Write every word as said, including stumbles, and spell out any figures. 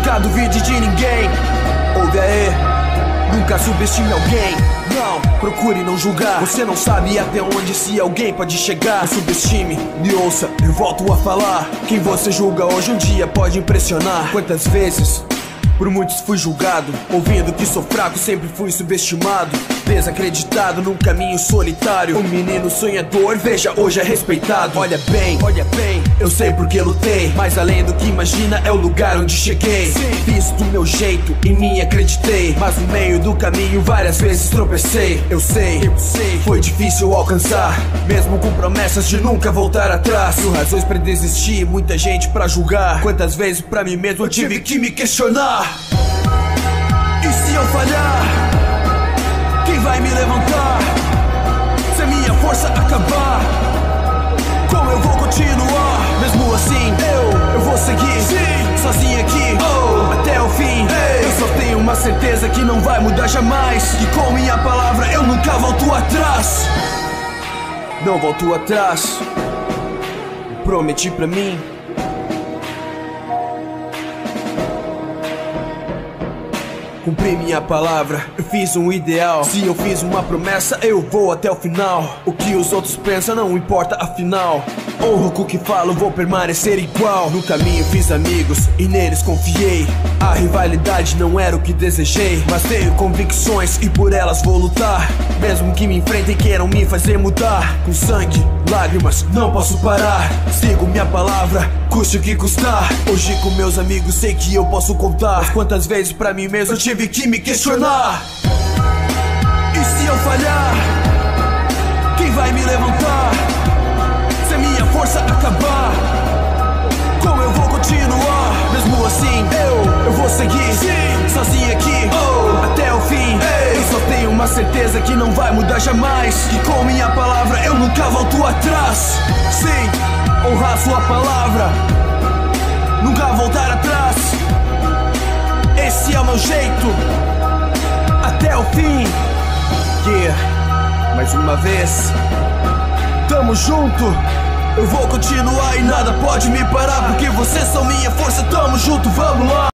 Nunca duvide de ninguém. Ouve aí, nunca subestime alguém. Não, procure não julgar. Você não sabe até onde esse alguém pode chegar. Não subestime, me ouça, eu volto a falar. Quem você julga hoje um dia pode impressionar. Quantas vezes por muitos fui julgado, ouvindo que sou fraco, sempre fui subestimado, desacreditado num caminho solitário. Um menino sonhador, veja, hoje é respeitado. Olha bem, olha bem, eu sei porque lutei. Mas além do que imagina, é o lugar onde cheguei. Fiz do meu jeito, em mim acreditei. Mas no meio do caminho várias vezes tropecei. Eu sei, eu sei, foi difícil alcançar, mesmo com promessas de nunca voltar atrás. Mil razões pra desistir, muita gente pra julgar. Quantas vezes pra mim mesmo eu tive que me questionar. E se eu falhar, quem vai me levantar? Se a minha força acabar, como eu vou continuar? Mesmo assim, eu, eu vou seguir, sim, sozinho aqui, oh, até o fim. Hey. Eu só tenho uma certeza que não vai mudar jamais, que com minha palavra eu nunca volto atrás. Não volto atrás, prometi pra mim. Cumpri minha palavra, eu fiz um ideal. Se eu fiz uma promessa, eu vou até o final. O que os outros pensam não importa afinal. Honro com o que falo, vou permanecer igual. No caminho fiz amigos e neles confiei. A rivalidade não era o que desejei, mas tenho convicções e por elas vou lutar. Mesmo que me enfrentem e queiram me fazer mudar. Com sangue, lágrimas, não posso parar. Sigo minha palavra, custe o que custar. Hoje com meus amigos sei que eu posso contar. Mas quantas vezes pra mim mesmo eu tive que me questionar. E se eu falhar, quem vai me levantar? Se a minha força acabar, como eu vou continuar? Mesmo assim, eu, eu vou seguir, sim, sozinho aqui, oh, até o fim. Hey. Eu só tenho uma certeza que não vai mudar jamais, que com minha palavra eu nunca volto atrás. Sim, honrar sua palavra, nunca voltar atrás. Esse é o meu jeito, até o fim. Yeah, mais uma vez, tamo junto. Eu vou continuar e nada pode me parar, porque vocês são minha força, tamo junto, vamos lá.